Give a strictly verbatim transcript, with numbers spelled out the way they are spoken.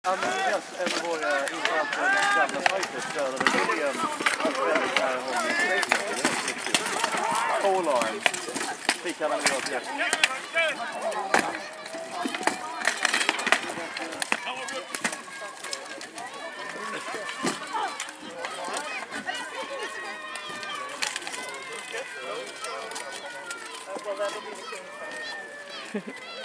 Amigas, en av våra intressanta gamla fighters, dödade William att väldigt nära honom i Schweiz. Det var riktigt kul. O-line fick han en bra träff. Well, that'll be the king.